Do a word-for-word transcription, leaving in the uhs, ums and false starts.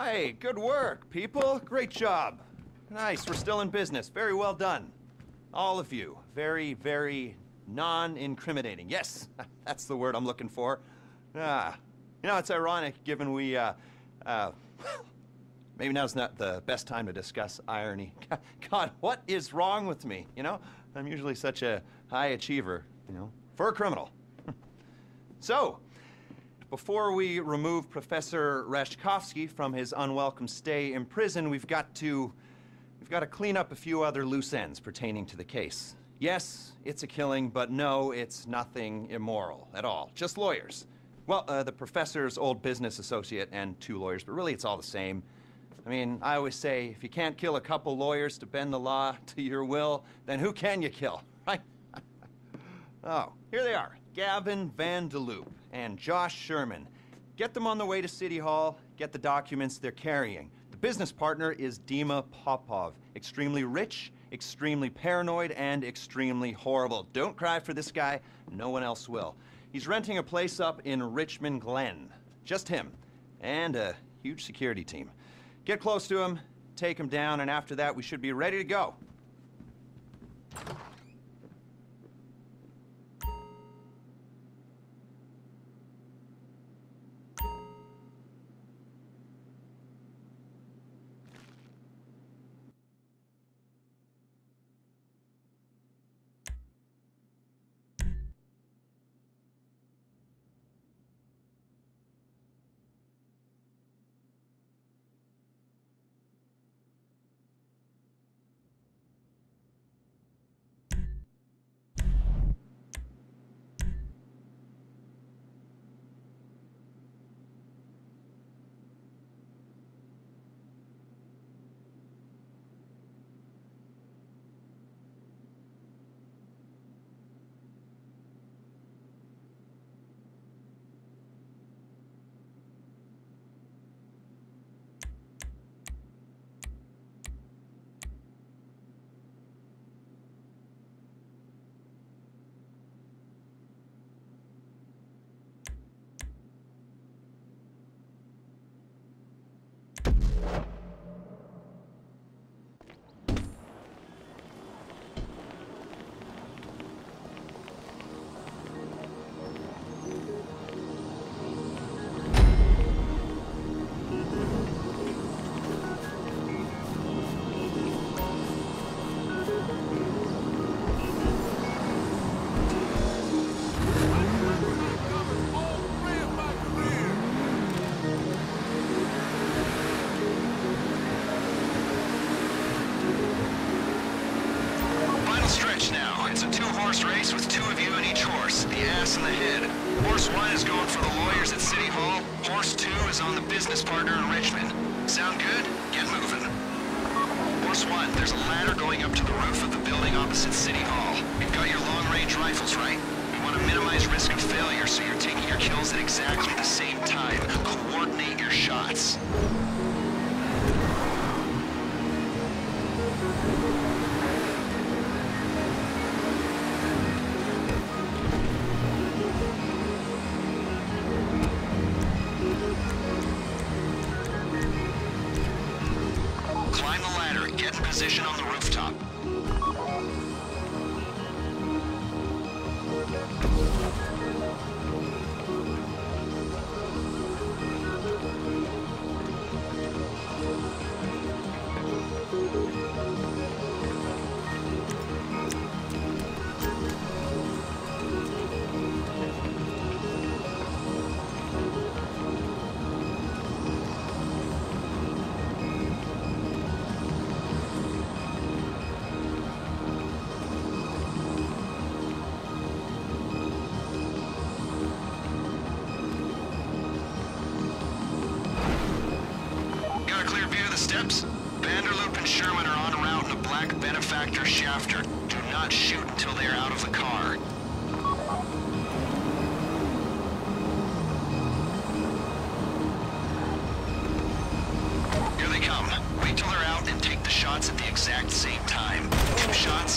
Hey, good work, people. Great job. Nice, we're still in business. Very well done. All of you. Very, very non-incriminating. Yes, that's the word I'm looking for. Ah, you know, it's ironic given we, uh, uh, maybe now's not the best time to discuss irony. God, what is wrong with me, you know? I'm usually such a high achiever, you know, for a criminal. So, before we remove Professor Rashkovsky from his unwelcome stay in prison, we've got to, we've got to clean up a few other loose ends pertaining to the case. Yes, it's a killing, but no, it's nothing immoral at all. Just lawyers. Well, uh, the professor's old business associate and two lawyers, but really it's all the same. I mean, I always say, if you can't kill a couple lawyers to bend the law to your will, then who can you kill, right? Oh, here they are. Gavin Van de Loop and Josh Sherman. Get them on the way to City Hall, get the documents they're carrying. The business partner is Dima Popov. Extremely rich, extremely paranoid, and extremely horrible. Don't cry for this guy, no one else will. He's renting a place up in Richmond Glen. Just him, and a huge security team. Get close to him, take him down, and after that we should be ready to go. Race with two of you in each horse, the ass and the head. Horse one is going for the lawyers at City Hall. Horse two is on the business partner in Richmond. Sound good? Get moving. Horse one, there's a ladder going up to the roof of the building opposite City Hall. You've got your long-range rifles, right? We want to minimize risk of failure, so you're taking your kills at exactly the same time. Coordinate your shots. Position on the rooftop. Steps. Vanderloop and Sherman are en route in a black Benefactor Shafter. Do not shoot until they are out of the car. Here they come. Wait till they're out and take the shots at the exact same time. Two shots